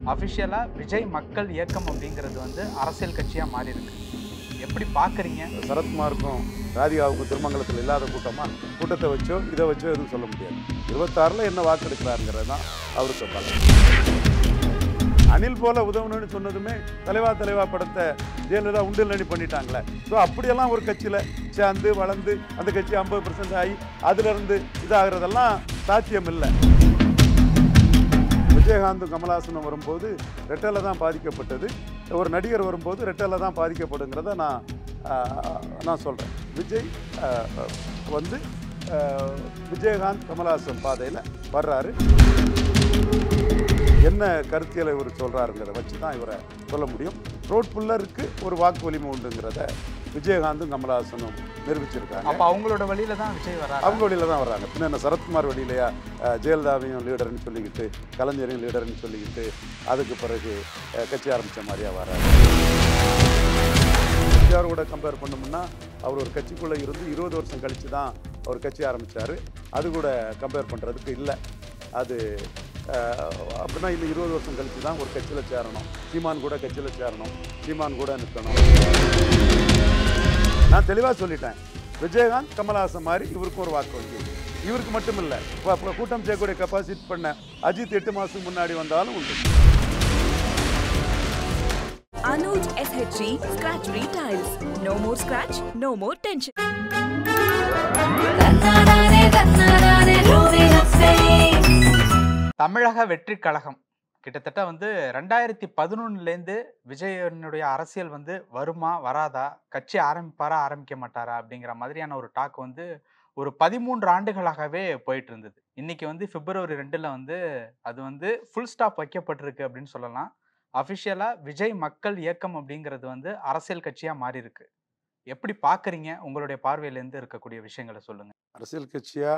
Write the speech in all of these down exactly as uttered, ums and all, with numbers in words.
அஃபிஷியலா விஜய் மக்கள் இயக்கம் அப்படிங்கிறது வந்து அரசியல் கட்சியா மாறி இருக்கு. எப்படி பாக்குறீங்க? சரத்குமாருக்கும் ராதிகாவுக்கும் திருமங்கலத்தில் இல்லாத கூட்டமா கூட்டத்தை வச்சோ இதை வச்சோ எதுவும் சொல்ல முடியாது. இருபத்தாறுல என்ன வாக்கு எடுக்கிறாருங்கிறது தான் அவருக்கு பலம். அனில் போல உதவணும்னு சொன்னதுமே தலைவா தலைவா படத்தை ஜெயலலிதா உண்டில் நடி பண்ணிட்டாங்களே. ஸோ அப்படியெல்லாம் ஒரு கட்சியில் சேர்ந்து வளர்ந்து அந்த கட்சி ஐம்பது பர்சன்ட் ஆகி அதுலேருந்து இதாகிறதெல்லாம் சாத்தியம் இல்லை. விஜயகாந்தும் கமல்ஹாசனும் வரும்போது ரெட்டலை தான் பாதிக்கப்பட்டது. ஒரு நடிகர் வரும்போது ரெட்டலை தான் பாதிக்கப்படுங்கிறத நான் நான் சொல்கிறேன். விஜய் வந்து விஜயகாந்த் கமல்ஹாசன் பாதையில் வர்றாரு. என்ன கருத்தியலை இவர் சொல்கிறாருங்கிறத வச்சு தான் இவரை சொல்ல முடியும். ரோட் புல்லருக்கு ஒரு வாக்கு வலிமை உண்டுங்கிறத விஜயகாந்தும் கமல்ஹாசனும் நிரூபிச்சிருக்காங்க. அப்போ அவங்களோட வழியில தான் விஜய் வர்றாரு. அவங்க வழியில தான் வர்றாங்க. பின்ன என்ன சரத்குமார் வழியிலையா ஜெயலலிதாவையும் லீடர்னு சொல்லிக்கிட்டு கலைஞரையும் லீடர்னு சொல்லிக்கிட்டு அதுக்கு பிறகு கட்சி ஆரம்பித்த மாதிரியா வர்றாரு. எம்ஜிஆர் கூட கம்பேர் பண்ணோம்னா அவர் ஒரு கட்சிக்குள்ளே இருந்து இருபது வருஷம் கழித்து தான் அவர் கட்சி ஆரம்பித்தார். அது கூட கம்பேர் பண்ணுறதுக்கு இல்லை. அது அப்படின்னா இன்னும் இருபது வருஷம் கழித்து தான் ஒரு கட்சியில் சேரணும். சீமான் கூட கட்சியில் சேரணும். சீமான் கூட நிற்கணும். நான் தெளிவாக சொல்லிட்டேன். விஜயகாந்த் கமல்ஹாசன் மாதிரி இவருக்கு ஒரு வாக்கு வங்கி. இவருக்கு மட்டும் இல்லை, கூட்டம் செய்யக்கூடிய கெப்பாசிட்டி பண்ண அஜித் எட்டு மாதத்துக்கு முன்னாடி வந்தாலும் உண்டு. Anuj S H G Scratch Free Tiles. No more scratch, no more tension. தமிழக வெற்றி கழகம் கிட்டத்தட்ட வந்து ரெண்டாயிரத்தி பதினொன்னுலேருந்து விஜயனுடைய அரசியல் வந்து வருமா வராதா, கட்சி ஆரம்பிப்பாரா ஆரம்பிக்க மாட்டாரா அப்படிங்கிற மாதிரியான ஒரு டாக் வந்து ஒரு பதிமூன்று ஆண்டுகளாகவே போயிட்டு இருந்தது. இன்னைக்கு வந்து பிப்ரவரி ரெண்டுல வந்து அது வந்து ஃபுல் ஸ்டாப் வைக்கப்பட்டிருக்கு அப்படின்னு சொல்லலாம். அஃபிஷியலா விஜய் மக்கள் இயக்கம் அப்படிங்கிறது வந்து அரசியல் கட்சியா மாறி இருக்கு. எப்படி பாக்குறீங்க? உங்களுடைய பார்வையிலேருந்து இருக்கக்கூடிய விஷயங்களை சொல்லுங்க. அரசியல் கட்சியா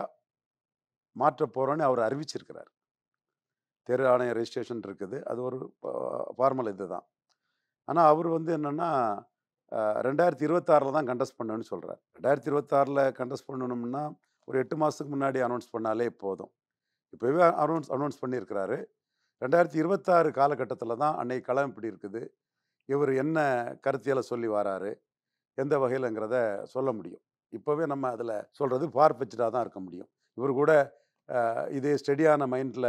மாற்ற போறோன்னு அவர் அறிவிச்சிருக்கிறார். தேர்தல் ஆணைய ரெஜிஸ்ட்ரேஷன் இருக்குது. அது ஒரு ஃபார்மல் இது தான். ஆனால் அவர் வந்து என்னென்னா ரெண்டாயிரத்தி இருபத்தாறில் தான் கண்டஸ்ட் பண்ணணும்னு சொல்கிறார். ரெண்டாயிரத்தி இருபத்தாறில் கண்டஸ்ட் பண்ணணும்னா ஒரு எட்டு மாதத்துக்கு முன்னாடி அனௌன்ஸ் பண்ணாலே போதும். இப்போவே அனௌன்ஸ் அனௌன்ஸ் பண்ணியிருக்கிறாரு. ரெண்டாயிரத்தி இருபத்தாறு காலகட்டத்தில் தான் அன்னைக்கு களம் இப்படி இருக்குது, இவர் என்ன கருத்தியலை சொல்லி வராரு, எந்த வகையிலங்கிறத சொல்ல முடியும். இப்போவே நம்ம அதில் சொல்கிறது ஃபார்ஃபெச்சாக தான் இருக்க முடியும். இவர் கூட இதே ஸ்டெடியான மைண்டில்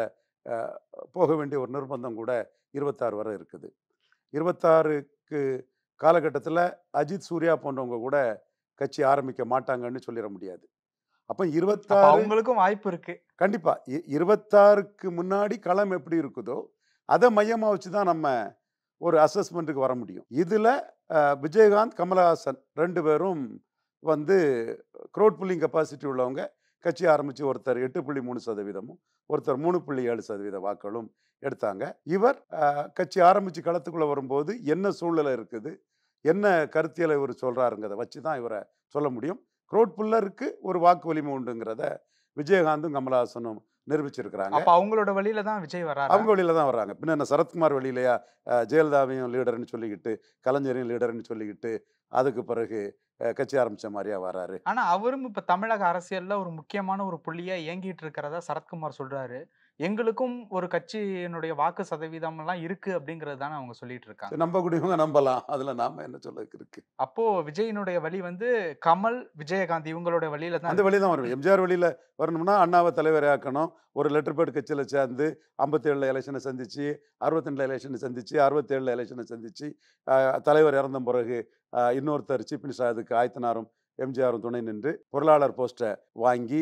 போக வேண்டிய ஒரு நிர்பந்தம் கூட இருபத்தாறு வரை இருக்குது. இருபத்தாறுக்கு காலகட்டத்தில் அஜித் சூர்யா போன்றவங்க கூட கட்சி ஆரம்பிக்க மாட்டாங்கன்னு சொல்லிட முடியாது. அப்போ இருபத்தாறு அவங்களுக்கும் வாய்ப்பு இருக்கு. கண்டிப்பா இருபத்தாறுக்கு முன்னாடி களம் எப்படி இருக்குதோ அதை மையமாக வச்சு தான் நம்ம ஒரு அசஸ்மெண்ட்டுக்கு வர முடியும். இதில் விஜயகாந்த் கமல்ஹாசன் ரெண்டு பேரும் வந்து க்ரௌட் புல்லிங் கெப்பாசிட்டி உள்ளவங்க. கட்சி ஆரம்பித்து ஒருத்தர் எட்டு புள்ளி மூணு சதவீதமும் ஒருத்தர் மூணு புள்ளி ஏழு சதவீத வாக்களும் எடுத்தாங்க. இவர் கட்சி ஆரம்பித்து களத்துக்குள்ளே வரும்போது என்ன சூழ்நிலை இருக்குது, என்ன கருத்தியலை இவர் சொல்கிறாருங்கிறத வச்சு தான் இவரை சொல்ல முடியும். க்ரௌட் புல்லருக்கு ஒரு வாக்கு வலிமை உண்டுங்கிறத விஜயகாந்தும் கமல்ஹாசனும் நிரூபிச்சிருக்கிறாங்க. அப்போ அவங்களோட வழியில தான் விஜய் வர்றாரு. அவங்க வழியில தான் வர்றாங்க. பின்ன என்ன சரத்குமார் வழியிலையா ஜெயலலிதாவையும் லீடர்னு சொல்லிக்கிட்டு கலைஞரையும் லீடர்னு சொல்லிக்கிட்டு அதுக்கு பிறகு கட்சி ஆரம்பிச்ச மாதிரியா வராரு. ஆனா அவரும் இப்ப தமிழக அரசியல்ல ஒரு முக்கியமான ஒரு புள்ளியா இயங்கிட்டு இருக்கிறதா சரத்குமார் சொல்றாரு. எங்களுக்கும் ஒரு கட்சியினுடைய வாக்கு சதவீதம் எல்லாம் இருக்கு அப்படிங்கிறது தானே அவங்க சொல்லிட்டு இருக்காங்க. நம்ப கூடியவங்க நம்பலாம், அதுல நாம என்ன சொல்ல இருக்கு. அப்போ விஜயினுடைய வழி வந்து கமல், விஜயகாந்த் இவங்களோட வழியில தான், அந்த வழி தான் வரும். எம்ஜிஆர் வழியில வரணும்னா அண்ணாவை தலைவராக்கணும். ஒரு லெட்டர் பேட் கட்சியில் சேர்ந்து ஐம்பத்தி ஏழுல எலெக்ஷனை சந்திச்சு, அறுபத்தி ரெண்டுல எலெக்ஷனை சந்திச்சு, அறுபத்தி ஏழுல எலெக்ஷனை சந்திச்சு, தலைவர் இறந்த பிறகு இன்னொருத்தர் சீஃப் மினிஸ்டர் அதுக்கு ஆயத்தனாரும் எம்ஜிஆரும் துணை நின்று பொருளாளர் போஸ்ட்டை வாங்கி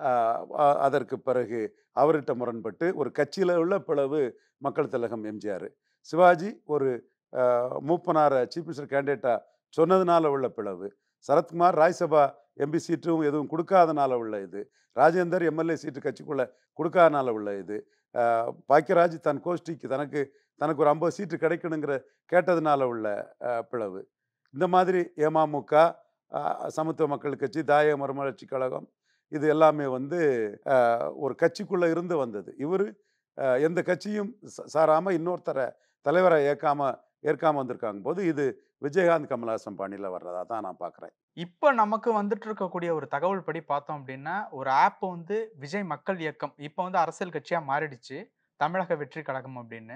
அதற்கு பிறகு அவர்கிட்ட முரண்பட்டு ஒரு கட்சியில் உள்ள பிளவு மக்கள் திலகம் எம்ஜிஆர். சிவாஜி ஒரு மூப்பனார சீஃப் மினிஸ்டர் கேண்டிடேட்டாக சொன்னதுனால உள்ள பிளவு. சரத்குமார் ராஜ்யசபா எம்பி சீட்டும் எதுவும் கொடுக்காதனால உள்ள இது. ராஜேந்தர் எம்எல்ஏ சீட்டு கட்சிக்குள்ளே கொடுக்காதனால உள்ள இது. பாக்கியராஜ் தன் கோஷ்டிக்கு தனக்கு தனக்கு ஒரு ஐம்பது சீட்டு கிடைக்கணுங்கிற கேட்டதுனால உள்ள பிளவு. இந்த மாதிரி ஏமமுக, சமத்துவ மக்கள் கட்சி, தாய மறுமலர்ச்சி கழகம், இது எல்லாமே வந்து ஒரு கட்சிக்குள்ளே இருந்து வந்தது. இவர் எந்த கட்சியும் சாராமல் இன்னொருத்தரை தலைவரை ஏற்காம ஏற்காம வந்திருக்காங்க போது இது விஜயகாந்த் கமல்ஹாசன் பாணியில் வர்றதா தான் நான் பார்க்குறேன். இப்போ நமக்கு வந்துட்டு இருக்கக்கூடிய ஒரு தகவல் படி பார்த்தோம் அப்படின்னா, ஒரு ஆப் வந்து விஜய் மக்கள் இயக்கம் இப்போ வந்து அரசியல் கட்சியாக மாறிடுச்சு, தமிழக வெற்றி கழகம் அப்படின்னு.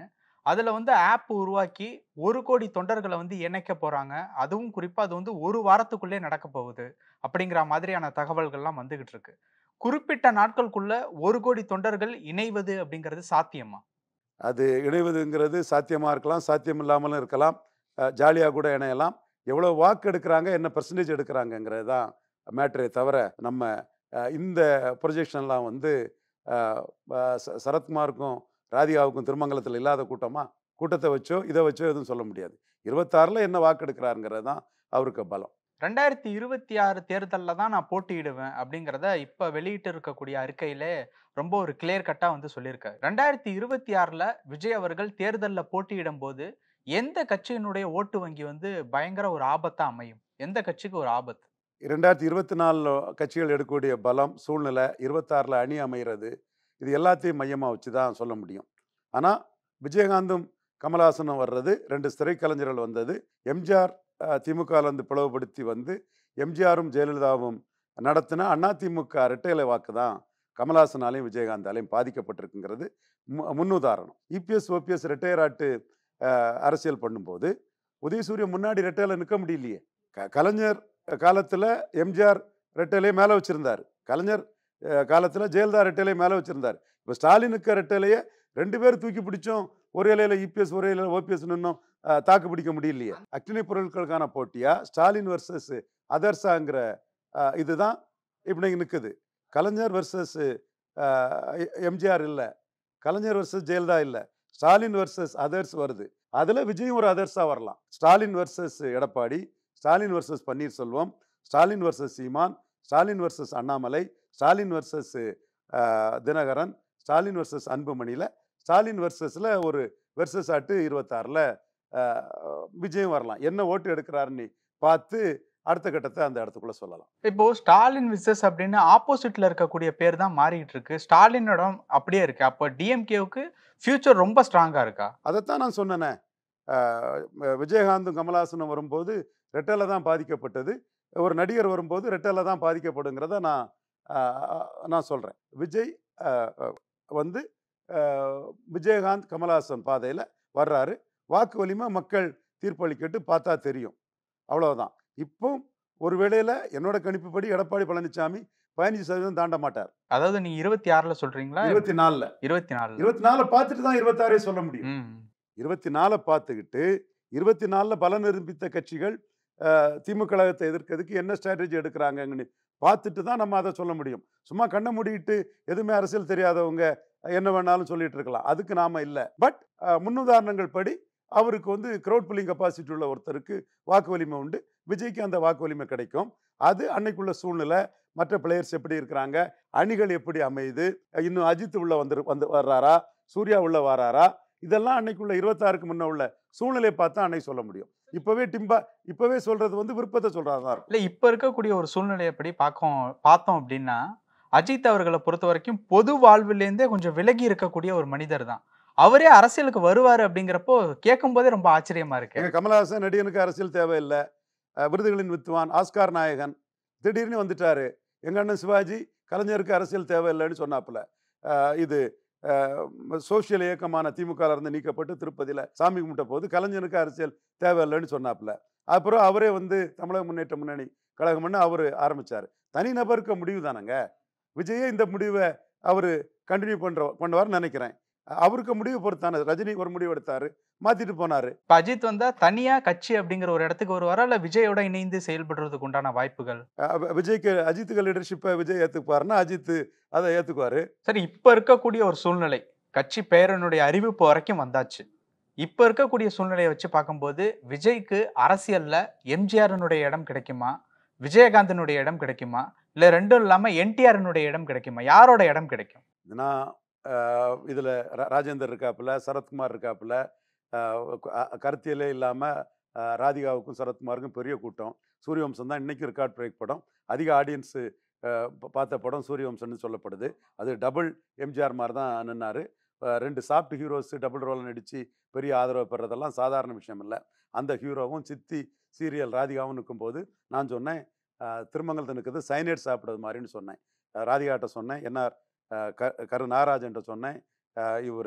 அதுல வந்து ஆப் உருவாக்கி ஒரு கோடி தொண்டர்கள வந்து இணைக்க போறாங்க. அதுவும் குறிப்பா அது வந்து ஒரு வாரத்துக்குள்ளே நடக்கப் போகுது. அப்படிங்கிற மாதிரியான தகவல்கள்லாம் வந்துகிட்டு இருக்கு. குறிப்பிட்ட நாட்களுக்குள்ள ஒரு கோடி தொண்டர்கள் இணைவது அப்படிங்கிறது சாத்தியமா? அது இணைவதுங்கிறது சாத்தியமா இருக்கலாம், சாத்தியம் இல்லாமலும் இருக்கலாம். அ ஜாலியா கூட இணையலாம். எவ்வளோ வாக்கு எடுக்குறாங்க, என்ன பெர்சன்டேஜ் எடுக்குறாங்கங்கிறது தான் மேட்டரே தவிர, நம்ம அ இந்த ப்ரொஜெக்ஷன்லாம் வந்து அ ப ச சரத்குமாருக்கும், ராதிகாவுக்கும் திருமங்கலத்தில இல்லாத கூட்டமா? கூட்டத்த வச்சோ, இத வச்சோ எதுவும் சொல்ல முடியாது. இருபத்தி ஆறுல என்ன வாக்கு எடுக்குறாருங்கிறது தான் அவருக்கு பலம். இரண்டாயிரத்து இருபத்தி ஆறு தேர்தல்ல தான் நான் போட்டியிடுவேன் அப்படிங்கிறத இப்ப வெளியிட்டு இருக்கக்கூடிய அறிக்கையிலே ரொம்ப ஒரு கிளியர் கட்டா வந்து சொல்லியிருக்காரு. இரண்டாயிரத்து இருபத்தி ஆறுல விஜய் அவர்கள் தேர்தல்ல போட்டியிடும்போது, எந்த கட்சியினுடைய ஓட்டு வங்கி வந்து பயங்கர ஒரு ஆபத்தா அமையும்? எந்த கட்சிக்கு ஒரு ஆபத்து? இரண்டாயிரத்து இருபத்தி நாலுல கட்சிகள் எடுக்கக்கூடிய பலம், சூழ்நிலை, இருபத்தி ஆறுல அணி அமைகிறது. இது எல்லாத்தையும் மையமா வச்சு தான் சொல்ல முடியும். ஆனா, விஜயகாந்தும், கமலஹாசனும் வர்றது ரெண்டு திரைக்கலைஞர்கள் வந்தது. எம்ஜிஆர் அ திமுகலருந்து பிளவுபடுத்தி வந்து, எம்ஜிஆரும் ஜெயலலிதாவும் நடத்தின அதிமுக இரட்டை இலை வாக்கு தான் கமலஹாசனாலயும், விஜயகாந்தாலயும் பாதிக்கப்பட்டிருக்குங்கிறது மு முன்னுதாரணம். இபிஎஸ், ஓபிஎஸ் ரிட்டயர் ஆட்டு அ அரசியல் பண்ணும்போது, உதயசூரியன் முன்னாடி ரெட்டை இலை நிக்க முடியலையே. க கலைஞர் காலத்துல எம்ஜிஆர் ரெட்டை இலைய மேல வச்சிருந்தாரு. கலைஞர் அ காலத்துல ஜெயலலிதா ரெட்டை இலைய மேல வச்சிருந்தாரு. இப்ப ஸ்டாலினுக்கு ரெட்டை இலைய ரெண்டு பேரும் தூக்கி பிடிச்சோம். ஒரு இலையில இபிஎஸ், ஒரு இலையில ஓபிஎஸ் நின்னோம். அ தாக்கு பிடிக்க முடியலையே. அக்னி பொருட்களுக்கான போட்டியா, ஸ்டாலின் வெர்சஸ் அதர்ஸாங்கிற அ இதுதான் இப்படி நிக்குது. கலைஞர் வெர்சஸ் அ எம்ஜிஆர் இல்ல. கலைஞர் வெர்சஸ் ஜெயலலிதா இல்ல. ஸ்டாலின் வெர்சஸ் அதர்ஸ் வருது. அதுல விஜயும் ஒரு அதர்ஸா வரலாம். Stalin versus Edappadi, Stalin versus Panneerselvam, Stalin versus Seeman, Stalin versus Annamalai, Stalin versus அ தினகரன், ஸ்டாலின் வெர்சஸ் அன்புமணில, ஸ்டாலின் வெர்சஸ்ல ஒரு வெர்சஸ் ஆட்டு இருபத்தி ஆறுல அ விஜயும் வரலாம். என்ன ஓட்டு எடுக்கிறாருன்னு பார்த்து அடுத்த கட்டத்த அந்த இடத்துக்குள்ள சொல்லலாம். இப்போ ஸ்டாலின் விசஸ் அப்படின்னு ஆப்போசிட்ல இருக்கக்கூடிய பேர் தான் மாறிட்டு இருக்கு. ஸ்டாலின் இடம் அப்படியே இருக்கு. அப்ப டிஎம்கேவுக்கு ஃபியூச்சர் ரொம்ப ஸ்ட்ராங்கா இருக்கா? அதத்தான் நான் சொன்னேனே. அ விஜயகாந்தும், கமலஹாசனும் வரும்போது ரெட்டை இல தான் பாதிக்கப்பட்டது. ஒரு நடிகர் வரும்போது ரெட்டை இல தான் பாதிக்கப்படுங்கிறத நான் அ நான் சொல்றேன். விஜய் அ அ வந்து அ விஜயகாந்த், கமலஹாசன் பாதையில வர்றாரு. வாக்கு வலிமை மக்கள் தீர்ப்பளிக்கட்டு பார்த்தா தெரியும். அவ்வளவுதான். இப்போ ஒரு வேளையில என்னோட கணிப்புப்படி எடப்பாடி பழனிசாமி பதினைந்து சதவீதம் தாண்ட மாட்டார். அதாவது நீங்க இருபத்தி ஆறுல சொல்றீங்களா? இருபத்தி நாலுல. இருபத்தி நாலுல. இருபத்தி நாலுல பார்த்துட்டு தான் இருபத்தி ஆறே சொல்ல முடியும். ம். இருபத்தி நாலுல பார்த்துக்கிட்டு, இருபத்தி நாலுல பலம் நிரூபித்த கட்சிகள் அ திமுக கழகத்தை எதிர்க்கிறதுக்கு என்ன ஸ்ட்ராட்டஜி எடுக்குறாங்கன்னு பார்த்துட்டு தான் நம்ம அத சொல்ல முடியும். சும்மா கண்ண மூடிட்டு எதுவுமே அரசியல் தெரியாதவங்க என்ன வேணாலும் சொல்லிட்டு இருக்கலாம். அதுக்கு நாம இல்ல. பட் அ முன்னுதாரணங்கள் படி அவருக்கு வந்து கிரவுட் புல்லிங் கெப்பாசிட்டி உள்ள ஒருத்தருக்கு வாக்கு வலிமை உண்டு. விஜய்க்கு அந்த வாக்கு வலிமை கிடைக்கும். அது அன்னைக்குள்ள சூழ்நிலை, மற்ற பிளேயர்ஸ் எப்படி இருக்கிறாங்க, அணிகள் எப்படி அமையுது, இன்னும் அஜித் உள்ள வந்து வந்து வர்றாரா, சூர்யா உள்ள வராரா, இதெல்லாம் அன்னைக்குள்ள இருபத்தி ஆறுக்கு முன்ன உள்ள சூழ்நிலையை பார்த்தா அன்னைக்கு சொல்ல முடியும். இப்பவே டிம்பா இப்பவே சொல்றது வந்து விருப்பத்த சொல்றதா இருக்கும். இல்ல இப்ப இருக்கக்கூடிய ஒரு சூழ்நிலையப்படி பாக்கோம் பார்த்தோம் அப்படின்னா, அஜித் அவர்கள பொறுத்தவரைக்கும் பொது வாழ்விலேருந்தே கொஞ்சம் விலகி இருக்கக்கூடிய ஒரு மனிதர் தான். அவரே அரசியலுக்கு வருவாரு அப்படிங்கிறப்போ கேட்கும்போதே ரொம்ப ஆச்சரியமா இருக்கு. எங்க கமலஹாசன் நடிகனுக்கு அரசியல் தேவையில்ல. அ விருதுகளின் வித்துவான், ஆஸ்கார் நாயகன். திடீர்னு வந்துட்டாரு. எங்க அண்ணன் சிவாஜி கலைஞருக்கு அரசியல் தேவையில்லைன்னு சொன்னாப்புல. அ இது அ சோசியல் இயக்கமான திமுகல இருந்து நீக்கப்பட்டு திருப்பதியில சாமி கும்பிட்ட போது கலைஞருக்கு அரசியல் தேவையில்லைன்னு சொன்னாப்புல. அப்புறம் அவரே வந்து தமிழக முன்னேற்ற முன்னணி கழகம்னு அவரு ஆரம்பிச்சாரு. தனி நபருக்கு முடிவு தானங்க. விஜயே இந்த முடிவ அவரு கன்டின்யூ பண்ற பண்ணுவார்ன்னு நினைக்கிறேன். அவருக்கு முடிவு பொறுத்தானே. ரஜினி ஒரு முடிவு எடுத்தாரு. மாத்திட்டு போனாரு. இப்ப அஜித் வந்தா தனியா கட்சி அப்படிங்கிற ஒரு இடத்துக்கு வருவாரா? இல்ல விஜயோட இணைந்து செயல்படுறதுக்கு உண்டான வாய்ப்புகள்? அ விஜய்க்கு அஜித்துக்கு லீடர்ஷிப்ப விஜய் ஏத்துக்குவாருன்னா, அஜித் அத ஏத்துக்குவாரு. சரி, இப்ப இருக்கக்கூடிய ஒரு சூழ்நிலை. கட்சி பெயரினுடைய அறிவிப்பு வரைக்கும் வந்தாச்சு. இப்ப இருக்கக்கூடிய சூழ்நிலைய வச்சு பார்க்கும்போது, விஜய்க்கு அரசியல்ல எம்ஜிஆரினுடைய இடம் கிடைக்குமா? விஜயகாந்தினுடைய இடம் கிடைக்குமா? இல்ல ரெண்டும் இல்லாம என்டிஆரினுடைய இடம் கிடைக்குமா? யாரோட இடம் கிடைக்கும்? நான் அ இதுல ரா ராஜேந்தர் இருக்காப்புல, சரத்குமார் இருக்காப்புல. அ அ கருத்தியலே இல்லாம அ ராதிகாவுக்கும், சரத்குமாருக்கும் பெரிய கூட்டம். சூரியவம்சம் தான் இன்னைக்கும் ரெக்கார்ட் பிரேக் படம். அதிக ஆடியன்ஸ் அ பார்த்த படம் சூரியவம்சம்னு சொல்லப்படுது. அது டபுள் எம்ஜிஆர் மாரி தான் நின்னாரு. அ ரெண்டு சாஃப்ட் ஹீரோஸ் டபுள் ரோல்ல நடிச்சு பெரிய ஆதரவு பெறதெல்லாம் சாதாரண விஷயம் இல்ல. அந்த ஹீரோவும் சித்தி சீரியல் ராதிகாவும் நிக்கும்போது, நான் சொன்னேன், அ திருமங்கலத்துல நிக்குது சயனைட் சாப்பிடுறது மாரின்னு சொன்னேன். அ ராதிகாட்ட சொன்னேன். என்ஆர் அ க கரு நாகராஜன்ட்ட சொன்னேன். அ இவரு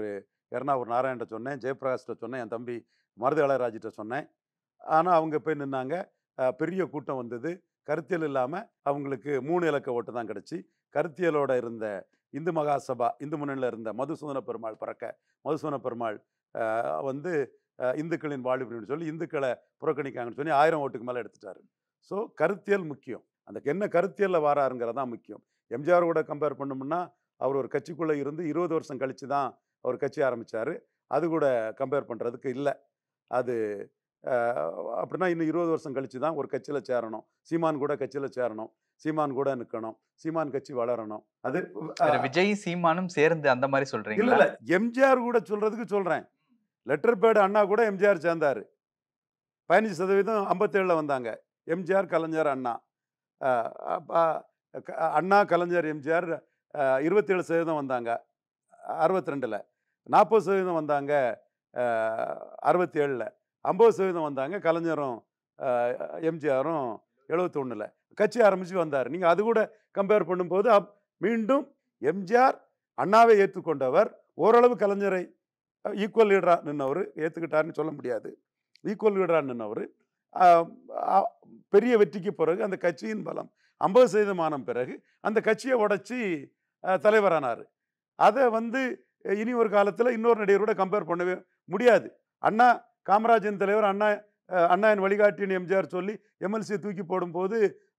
எர்ணாவூர் நாராயண்கிட்ட சொன்னேன், ஜெயபிரகாஷ்கிட்ட சொன்னேன், என் தம்பி மருது இளையராஜிட்ட சொன்னேன். ஆனால் அவங்க போய் நின்னாங்க. பெரிய கூட்டம் வந்தது. கருத்தியல் இல்லாமல் அவங்களுக்கு மூணு இலக்க ஓட்டு தான் கிடச்சி. கருத்தியலோட இருந்த இந்து மகாசபா இந்து முன்னணியில் இருந்த மதுசூதன பெருமாள் பறக்க மதுசூதன பெருமாள் வந்து இந்துக்களின் வாழ்வுன்னு சொல்லி இந்துக்களை புறக்கணிக்காங்கன்னு சொல்லி ஆயிரம் ஓட்டுக்கு மேலே எடுத்துட்டாரு. ஸோ கருத்தியல் முக்கியம். அந்த என்ன கருத்தியலில் வாராருங்கிறதான் முக்கியம். எம்ஜிஆர் கூட கம்பேர் பண்ணோம்னா அவர் ஒரு கட்சிக்குள்ளே இருந்து இருபது வருஷம் கழித்து தான் அவர் கட்சி ஆரம்பித்தார். அது கூட கம்பேர் பண்ணுறதுக்கு இல்லை. அது அப்படின்னா இன்னும் இருபது வருஷம் கழிச்சு தான் ஒரு கட்சியில் சேரணும். சீமான் கூட கட்சியில் சேரணும், சீமான் கூட நிற்கணும், சீமான் கட்சி வளரணும். அது விஜய் சீமானும் சேர்ந்து அந்த மாதிரி சொல்றீங்க? இல்லை இல்லை, எம்ஜிஆர் கூட சொல்றதுக்கு சொல்கிறேன். லெட்டர் பேடு அண்ணா கூட எம்ஜிஆர் சேர்ந்தார். பதினஞ்சு சதவீதம் ஐம்பத்தேழில் வந்தாங்க. எம்ஜிஆர், கலைஞர், அண்ணா. அண்ணா, கலைஞர், எம்ஜிஆர் இருபத்தேழு சதவீதம் வந்தாங்க அறுபத்தி ரெண்டில். நாற்பது சதவீதம் வந்தாங்க அறுபத்தி ஏழில். ஐம்பது சதவீதம் வந்தாங்க கலைஞரும் எம்ஜிஆரும் எழுபத்தி ஒன்றில் கட்சி ஆரம்பித்து வந்தார். நீங்கள் அது கூட கம்பேர் பண்ணும்போது அப் மீண்டும் எம்ஜிஆர் அண்ணாவை ஏற்றுக்கொண்டவர். ஓரளவு கலைஞரை ஈக்குவல் லீடராக நின்றவர். ஏற்றுக்கிட்டாருன்னு சொல்ல முடியாது, ஈக்குவல் லீடராக நின்றவர். பெரிய வெற்றிக்கு பிறகு அந்த கட்சியின் பலம் ஐம்பது சதவீதமான பிறகு அந்த கட்சியை உடைச்சி தலைவரானார். அதை வந்து இனி ஒரு காலத்தில் இன்னொரு நடிகரோட கம்பேர் பண்ணவே முடியாது. அண்ணா காமராஜின் தலைவர் அண்ணா அண்ணாயின் வழிகாட்டின்னு எம்ஜிஆர் சொல்லி எம்எல்சியை தூக்கி போடும்போது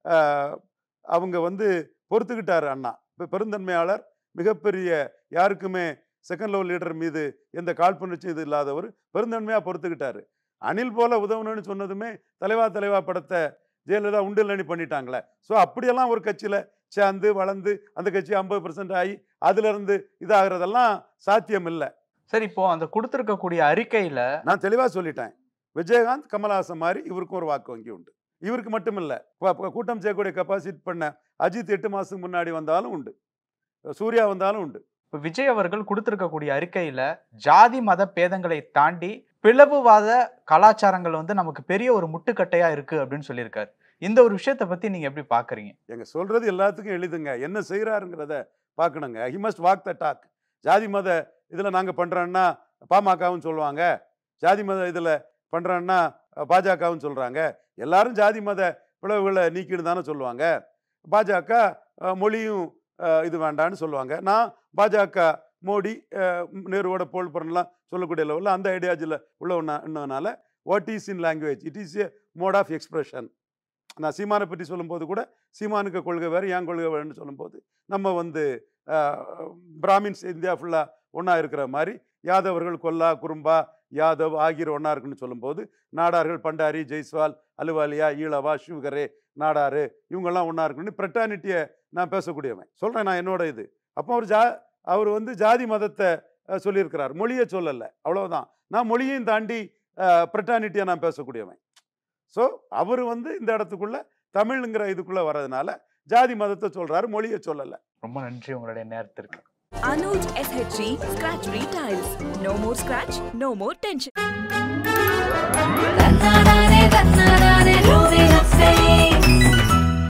அவங்க வந்து பொறுத்துக்கிட்டார். அண்ணா இப்போ பெருந்தன்மையாளர், மிகப்பெரிய யாருக்குமே செகண்ட் லெவல் லீடர் மீது எந்த காழ்ப்புணர்ச்சி இது இல்லாதவர், பெருந்தன்மையாக பொறுத்துக்கிட்டார். அணில் போல உதவணும்னு சொன்னதுமே தலைவா தலைவா படத்தை ஜெயலலிதா உண்டில் பண்ணிட்டாங்களே. ஸோ அப்படியெல்லாம் ஒரு கட்சியில் சேர்ந்து வளர்ந்து அந்த கட்சி ஐம்பது பர்சன்ட் ஆகி அதுலேருந்து இதாகிறதெல்லாம் சாத்தியம் இல்லை. சரி, இப்போ அந்த கொடுத்துருக்கக்கூடிய அறிக்கையில் நான் தெளிவாக சொல்லிட்டேன். விஜயகாந்த், கமல்ஹாசன் மாதிரி இவருக்கும் ஒரு வாக்கு வங்கி உண்டு. இவருக்கு மட்டும் இல்லை, கூட்டம் செய்யக்கூடிய கெப்பாசிட்டி பண்ண அஜித் எட்டு மாதத்துக்கு முன்னாடி வந்தாலும் உண்டு, சூர்யா வந்தாலும் உண்டு. இப்போ விஜய் அவர்கள் கொடுத்துருக்கக்கூடிய அறிக்கையில் ஜாதி மத பேதங்களை தாண்டி பிளவுவாத கலாச்சாரங்கள் வந்து நமக்கு பெரிய ஒரு முட்டுக்கட்டையாக இருக்குது அப்படின்னு சொல்லியிருக்காரு. இந்த ஒரு விஷயத்தை பற்றி நீங்கள் எப்படி பார்க்குறீங்க? எங்க சொல்கிறது எல்லாத்துக்கும் எளிதுங்க, என்ன செய்கிறாருங்கிறத பார்க்கணுங்க. He must walk the talk. ஜாதி மத இதில் நாங்கள் பண்ணுறோன்னா பாமகவும் சொல்லுவாங்க, ஜாதி மத இதில் பண்ணுறோன்னா பாஜகவும் சொல்கிறாங்க. எல்லாரும் ஜாதி மத பிளவுகளை நீக்கிட்டு தானே சொல்லுவாங்க. பாஜக மொழியும் இது வேண்டான்னு சொல்லுவாங்க. நான் பாஜக மோடி நேருவோட போல் பண்ணலாம் சொல்லக்கூடிய லெவலில் அந்த ஐடியாலஜியில் உள்ள ஒன்றா இன்னனால what is in language it is a mode of expression. நான் சீமானை பற்றி சொல்லும்போது கூட சீமானுக்கு கொள்கை வேறு, ஏன் கொள்கை வேறுன்னு சொல்லும்போது நம்ம வந்து பிராமின்ஸ் இந்தியா ஃபுல்லாக ஒன்றா இருக்கிற மாதிரி யாதவர்கள் கொல்லா, குறும்பா, யாதவ் ஆகியோர் ஒன்றா இருக்குன்னு சொல்லும்போது நாடார்கள் பண்டாரி, ஜெய்ஸ்வால், அலுவாலியா, ஈழவா, சிவகரே, நாடாரு இவங்கெல்லாம் ஒன்றா இருக்குன்னு பிரிட்டானிட்டியை நான் பேசக்கூடியவன் சொல்கிறேன். நான் என்னோட இது அப்போ அவர் ஜா அவர் வந்து ஜாதி மதத்தை சொல்லியிருக்கிறார், மொழியை சொல்லலை, அவ்வளோதான். நான் மொழியையும் தாண்டி பிரிட்டானிட்டியை நான் பேசக்கூடியவன். ஸோ அவர் வந்து இந்த இடத்துக்குள்ள தமிழ்ங்கிற இதுக்குள்ளே வர்றதுனால ஜாதி மதத்தை சொல்கிறாரு, மொழியை சொல்லலை. ரொம்ப நன்றி உங்களுடைய நேரத்திற்கு. Anuj S H G Scratch Retiles. No more scratch, no more tension. Tanna rane tanna rane rove hasse